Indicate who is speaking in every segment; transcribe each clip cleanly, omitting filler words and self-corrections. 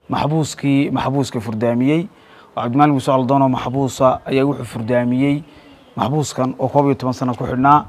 Speaker 1: maxbuuska furdaamiyey cabdimaalig muuse coldoon oo maxbuusa ayaa wuxuu furdaamiyey maxbuuskan oo 12 sano ku xidhnaa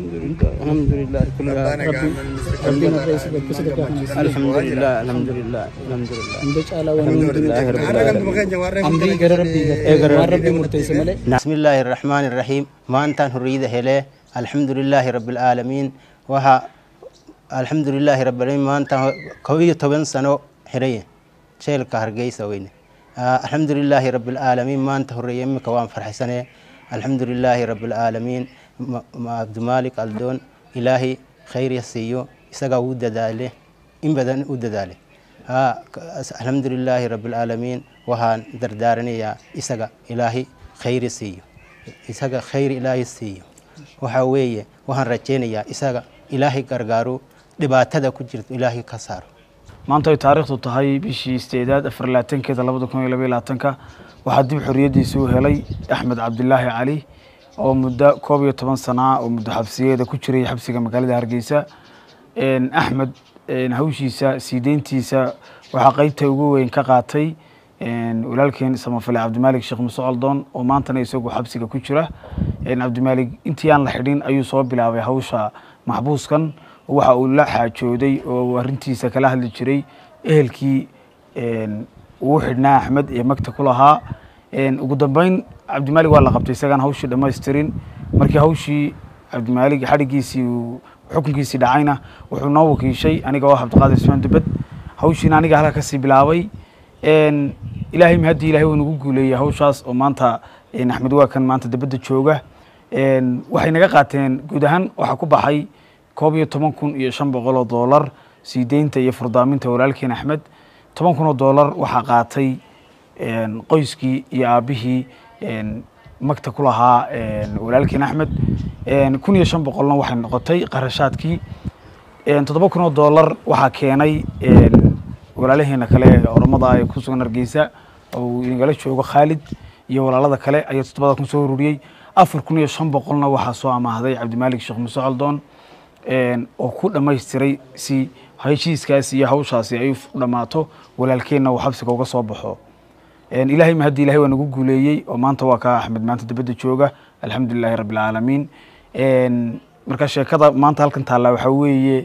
Speaker 2: bismillaahi raxmaani raxiim maantaan hurriyada hele alxamdulilaahi rabbil aalamiin waxa alxamdulilaahi rabbil aalamiin maanta 12 sano xiraya jeelka Hargeysa weyne alxamdulilaahi rabbil aalamiin maanta hurriyay imika waan farxsanay alxamdulilaahi rabbil aalamiin cabdimaalig coldoon ilaahi khayr yasiiyo isaga uu dadaale in badan uu dadaale alxamdulilaahi rabbil aalamiin waxaan dardaaranayaa isaga ilaahi khayr yasiiyo isaga khayr ilaahi siiyo waxa weeye waxaan rajaynayaa isaga ilaahi gargaaro dhibaatada ku jirto ilaahi ka saaro
Speaker 1: maanta ay taariikhdu tahay bishii 8 2022 waxaa dib xorriyadiisa u helay Axmed Cabdilaahi Cali oo muddo 12 sano oo muddo xabsiyeeda ku jiray xabsiga magaalada Hargeysa Axmed hawshiisa siideentiisa waxa qaybta ugu weyn ka qaatay walaalkeen samafale Cabdimaalig Sheekh Muuse Coldoon oo maantana isagu xabsiga ku jira Cabdimaalig intii aan la xidhin ayuu soo bilaabay hawsha maxbuuskan waxa uu la xaajooday oo arintiisa kala hadli jiray ehelkii uu xidhnaa Axmed ee magta ku lahaa ugu dambeyn Cabdimaalig waa la qabtay isagaan hawshii dhameystirin markii hawshii Cabdimaalig xarigiisii xukunkiisii dhacayna wuxuu noo wakiishay aniga oo Cabdiqaadir Ismaan Dibad hawshiina aniga halka ka sii bilaabay ilaahay mahadi ilaahay uu nagu guuleeyay hawshaas oo maanta Axmed waa kan maanta dibadda jooga waxay naga qaateen guud ahaan waxa ku baxay $12,500 siideynta iyo furdaaminta walaalkeen Axmed $10,000 waxa qaatay qoyskii iyo aabihii magta ku lahaa walaalkeen Axmed $1,500 waxay noqotay qarashaadkii $7,000 waxa keenay walaalaheena kale oromada ay ku sugan Hargeysa oo inagala joogo Khalid iyo walaalada kale ayaa 7 kun soo ururiyay $4,500 waxa soo amaahday Cabdimaalig Sheekh Muuse Coldoon oo ku dhameystiray si heshiiskaas iyo hawshaasi ay dhamaato walaalkeena uu xabsiga uga soo baxo ilaahay mahadi ilaahay waa nagu guuleeyay oo maanta waa ka Axmed maanta dibadda jooga alxamdulilaahi rabbil aalamiin marka sheekada maanta halkan taala waxa weeye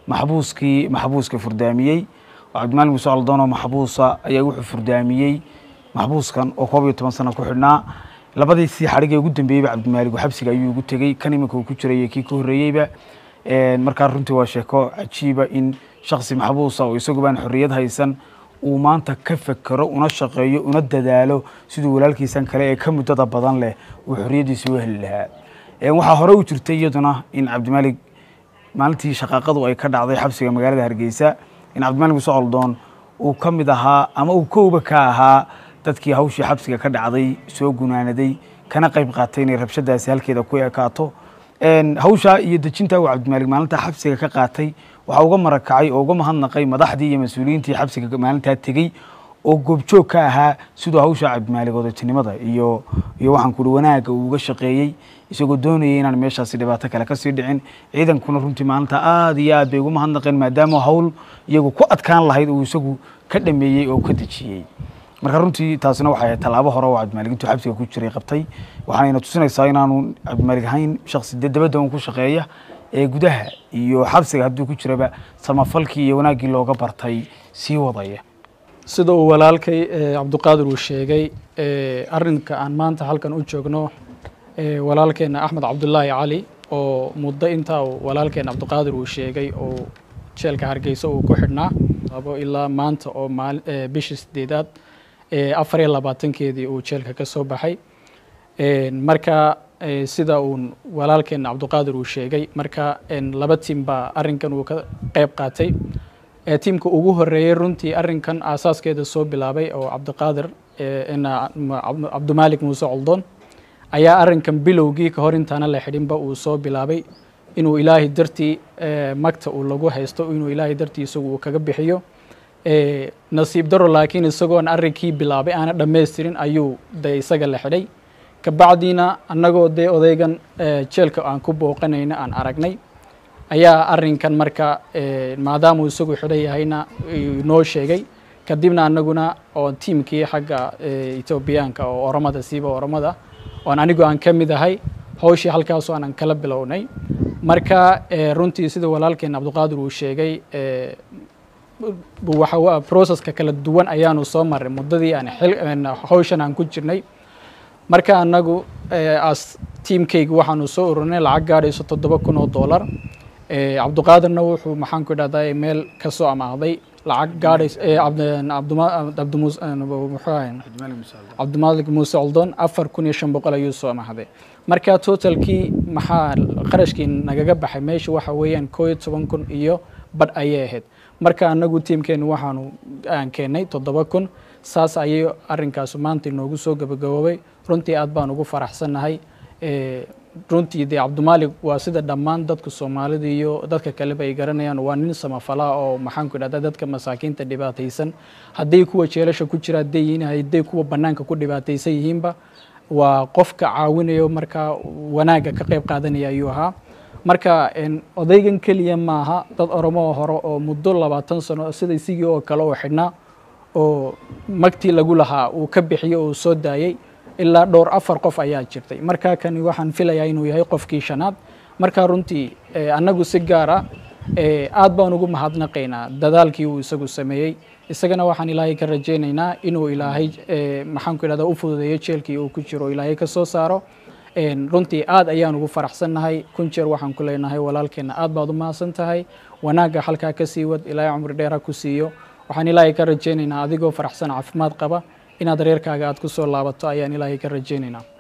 Speaker 1: maxbuuska furdaamiyey Cabdimaalig Muuse Coldoon oo maxbuusa ayaa wuxuu furdaamiyey maxbuuskan oo 12 sano ku xidhnaa labadii si xariga ugu dambeeyay Cabdimaalig xabsiga ayuu ugu tagay kan imika uu ku jiray kii ka horeeyayba marka runtii waa sheeko cajiiba in shakhsi maxbuusa oo isagu baan xorriyad haysan uu maanta ka fakaro una shaqeeyo una dadaalo sidoo walaalkiisan kale ee ka muddada badan leh uu xorriyadiisa u heli lahaa waxa hore u jirtay iyaduna in Cabdimaalig maalintii shaqaqadu ay ka dhacday xabsiga magaalada Hargeysa in Cabdimaalig Muuse Coldoon uu ka mid ahaa ama uu kooba ka ahaa dadkii hawshii xabsiga ka dhacday soo gunaanaday kana qayb qaatay in rabshadaasi halkeeda ku ekaato hawsha iyo dejinta uu Cabdimaalig maalinta xabsiga ka qaatay waxa uga marakacay oo uga mahadnaqay madaxdii iyo mas'uuliyiintii xabsiga maalinta tegay oo goobjoog ka ahaa sidoo hawsha Cabdimaalig wadatinimada iyo waxaan ku wanaaga uu uga shaqeeyay isagoo doonayay inaan meeshaasi dhibaato kale ka sii dhicin ciidankuna runtii maalinta aad iyo aad bay uga mahadnaqeen maadaama hawl iyagu ku adkaan lahayd uu isagu ka dhameeyay oo ka dejiyay marka runtii taasina waxay talaabo hore oo Cabdimaalig intuu xabsiga ku jiray qabtay waxaana tusinaysaa inaanu Cabdimaalig ahayn shakhsi dabadda uu ku shaqeeya ee gudaha iyo xabsiga hadduu ku jiraba samafalkii iyo wanaagii looga bartay sii wadaya
Speaker 3: sida uu walaalkay Cabdiqaadir uu sheegay arrinka aan maanta halkan u joogno walaalkeena Axmed Cabdilaahi Cali oo muddo inta walaalkeena Cabdiqaadir uu sheegay oo jeelka Hargeysa uu ku xidhnaa ilaa maanta oo bishii 8 24keedii uu jeelka ka soo baxay marka sida uu walaalkeena Cabdiqaadir uu sheegay marka laba tiim baa arrinkan uu ka qayb qaatay tiimka ugu horeeyay runtii arrinkan asaaskeeda soo bilaabay oo Cabdiqaadir Cabdimaalig Muuse Coldoon ayaa arrinkan bilowgii ka hor intaana la xidhinba uu soo bilaabay inuu ilaahay dartii magta uu lagu haysto inuu ilaahay dartii isagu uu kaga bixiyo nasiib daro laakiin isagoon arrinkii bilaabay aana dhameystirin ayuu isaga la xidhay kabacdiina annagoo odaygan jeelka aan ku booqanayna aan aragnay ayaa arrinkan marka maadaama uu isagu xidhay yahayna noo sheegay kadibna anaguna oo tiimkii xagga Etoobiyaanka oo Oromada siiba Oromada oo anigu aan ka mid ahay hawshii halkaas oo aan kala bilownay marka runtii sida walaalkeen Cabdiqaadir uu sheegay waxa waa processka kala duwan ayaanu soo maray muddadii aan hawshan aan ku jirnay marka anagu as teamkayga waxaanu soo ururnay lacag gaarayso $7,000 Cabdiqaadirna wuxuu maxaan ku dhahday meel ka soo amaahday lacag gaarayso Cabdimalik Muuse Oldon 4,500 ayuu soo amaahday marka totalkii maxaa qarashkii nagaga baxay meesha waxa weeyaan 11,000 iyo bad ayay ahayd marka anagu teamkeenu waxaanu aan keenay 7,000 saas ayay arrinkaas maanta inoogu soo gabagaboobay runtii aad baan ugu faraxsanahay runtii Cabdimalik waa sida dhammaan dadka Soomaalida iyo dadka kale ay garanayaan waa nin samafala oo maxaan ku dhahdaa dadka masaakiinta dhibaataysan haddii kuwa jeelasha ku jira haddii kuwa banaanka ku dhibaataysan yihiinba waa qofka caawinayo marka wanaaga ka qayb qaadanaya ayuu ahaa marka odaygan kaliya maaha dad Oromo hore oo muddo 20 sano sida isigii oo kale oo xidhnaa oo magtii lagu lahaa uu ka bixiyo oo soo daayay ilaa dhowr 4 qof ayaa jirtay marka kan waxaan filayaa inuu yahay qofkii shanaad marka runtii anagu si gaar ah aad baan ugu mahadnaqaynaa dadaalkii uu isagu sameeyay isagana waxaan Ilaahay ka rajaynaynaa inuu Ilaahay maxaan ku dhahdaa u fududeeyo jeelkii uu ku jiro Ilaahay ka soo saaro runtii aad ayaan ugu faraxsanahay kun jeer waxaan ku leenahay walaalkeena aad baad u mahadsantahay wanaaga halka ka sii wad Ilaahay umri dheer ku siiyo waxaan Ilaahay ka rajaynaynaa adigoo faraxsan caafimaad qaba inaad reerkaaga aad ku soo laabato ayaan Ilaahay ka rajaynaynaa